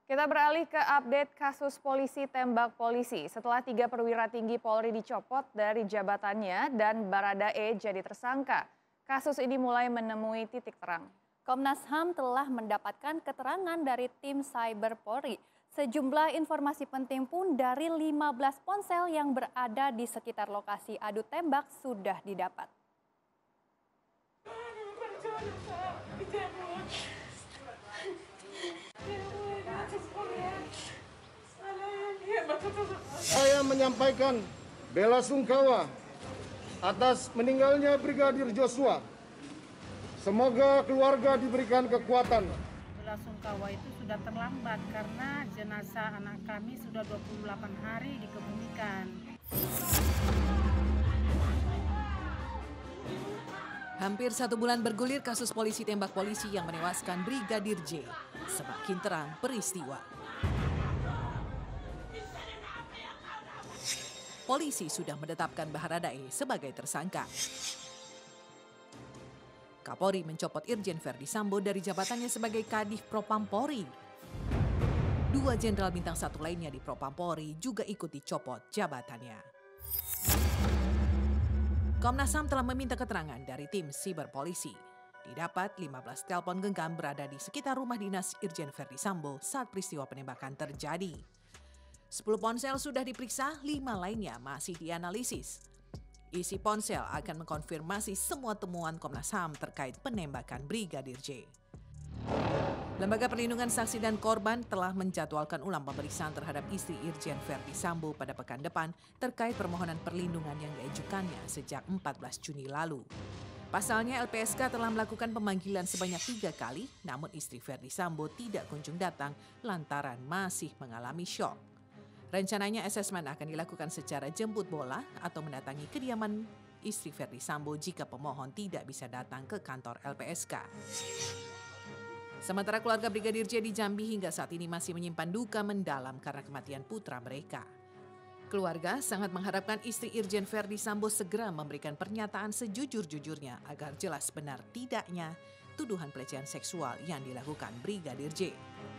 Kita beralih ke update kasus polisi tembak polisi. Setelah 3 perwira tinggi Polri dicopot dari jabatannya dan Baradae jadi tersangka, kasus ini mulai menemui titik terang. Komnas HAM telah mendapatkan keterangan dari tim Cyber Polri. Sejumlah informasi penting pun dari 15 ponsel yang berada di sekitar lokasi adu tembak sudah didapat. Saya menyampaikan bela sungkawa atas meninggalnya Brigadir Joshua. Semoga keluarga diberikan kekuatan. Bela sungkawa itu sudah terlambat karena jenazah anak kami sudah 28 hari dikebumikan. Hampir 1 bulan bergulir kasus polisi tembak polisi yang menewaskan Brigadir J. Semakin terang peristiwa. Polisi sudah menetapkan Baradae sebagai tersangka. Kapolri mencopot Irjen Verdi Sambo dari jabatannya sebagai Kadif Propampori. 2 jenderal bintang 1 lainnya di Propampori juga ikut dicopot jabatannya. Komnas HAM telah meminta keterangan dari tim siber polisi. Didapat 15 telepon genggam berada di sekitar rumah dinas Irjen Verdi Sambo saat peristiwa penembakan terjadi. 10 ponsel sudah diperiksa, 5 lainnya masih dianalisis. Isi ponsel akan mengkonfirmasi semua temuan Komnas HAM terkait penembakan Brigadir J. Lembaga Perlindungan Saksi dan Korban telah menjadwalkan ulang pemeriksaan terhadap istri Irjen Verdi Sambo pada pekan depan terkait permohonan perlindungan yang diajukannya sejak 14 Juni lalu. Pasalnya LPSK telah melakukan pemanggilan sebanyak 3 kali, namun istri Verdi Sambo tidak kunjung datang lantaran masih mengalami syok. Rencananya asesmen akan dilakukan secara jemput bola atau mendatangi kediaman istri Verdi Sambo jika pemohon tidak bisa datang ke kantor LPSK. Sementara keluarga Brigadir J di Jambi hingga saat ini masih menyimpan duka mendalam karena kematian putra mereka. Keluarga sangat mengharapkan istri Irjen Verdi Sambo segera memberikan pernyataan sejujur-jujurnya agar jelas benar tidaknya tuduhan pelecehan seksual yang dilakukan Brigadir J.